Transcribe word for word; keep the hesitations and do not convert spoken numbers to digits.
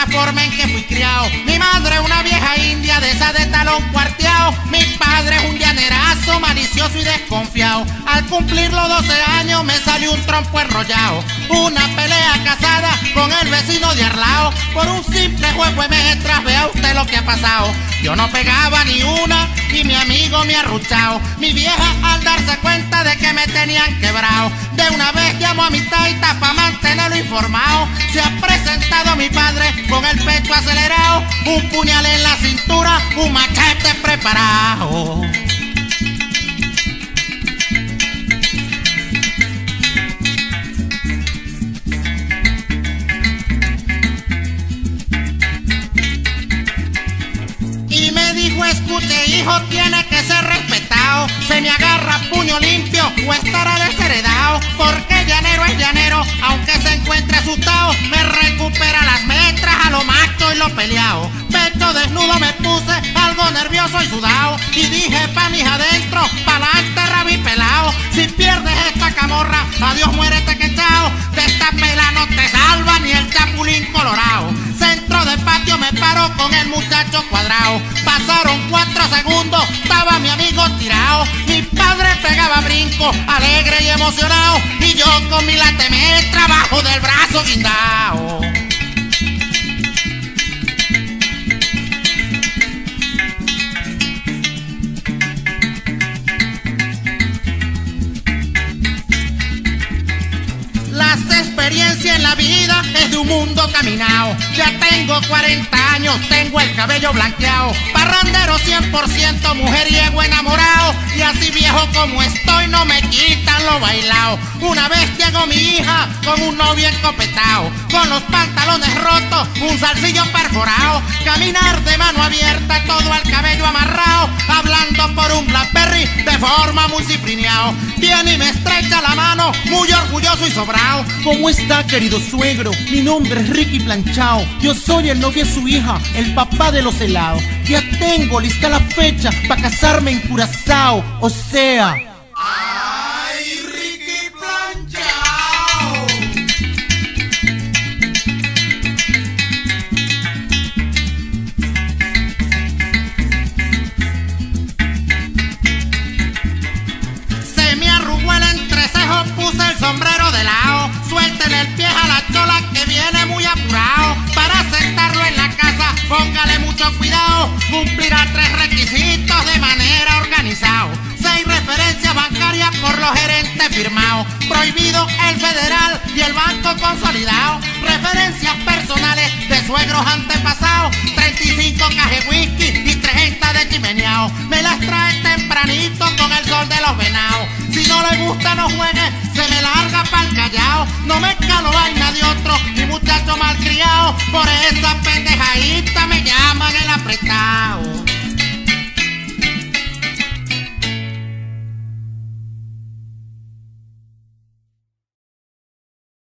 la forma en que fui criado. Mi madre una vieja india de esa de talón cuarteado. Mi padre es un llanerazo malicioso y desconfiado. Al cumplir los doce años me salió un trompo enrollado. Una pelea casada con el vecino de al lado. Por un simple juego de metras, vea usted lo que ha pasado. Yo no pegaba ni una y mi amigo me ha arruchado. Mi vieja al darse cuenta de que me tenían quebrado, de una vez llamó a mi taita pa' mantenerlo informado. Se ha presentado mi padre con el pecho acelerado, un puñal en la cintura, un machete preparado. Escuche, hijo, tiene que ser respetado. Se me agarra puño limpio o estará desheredado. Porque llanero es llanero, aunque se encuentre asustado. Me recupera las metras a lo macho y lo peleado. Pecho desnudo me puse, algo nervioso y sudado. Y dije pa' mis adentro, pa'lante rabi pelao. Si pierdes esta camorra, adiós muérete que chao. De esta pela no te salva ni el chapulín colorado. Centro de patio me paro con el muchacho cuadrado. Pasaron cuatro segundos, estaba mi amigo tirado. Mi padre pegaba brinco, alegre y emocionado. Y yo con mi latemetra abajo del brazo guindao. Las experiencias en la vida es de un mundo caminado. Ya tengo cuarenta años, tengo el cabello blanqueado. Parrandero cien por ciento, mujeriego enamorado. Y así viejo como estoy no me quitan lo bailao. Una vez llegó mi hija con un novio encopetao, con los pantalones rotos, un zarcillo perforado. Caminar de mano abierta, todo el cabello amarrado, hablando por un Blackberry de forma muy ciprineao. Viene y me estrecha la mano, muy orgulloso y sobrado. ¿Cómo está, querido suegro? Mi nombre es Ricky Planchao. Yo soy el novio de su hija, el papá de los helados. Ya tengo lista la fecha para casarme en Curazao. O sea... ¡Ay, Ricky Planchao! Se me arrugó el entrecejo, puse el sombrero de lado. Suelten el pie a la chola que viene muy apurado. Para sentarlo en la casa, póngale mucho cuidado. Cumplirá tres requisitos de manera organizada. Seis referencias bancarias por los gerentes firmados. Prohibido el federal y el banco consolidado. Referencias personales de suegros antepasados. treinta y cinco cajas de whisky y treinta de chimeneado. Me las trae tempranito con el sol de los venados. Si no le gusta no juegue, se me larga pa'l callao. No me calo vaina de otro, ni muchacho malcriado. Por eso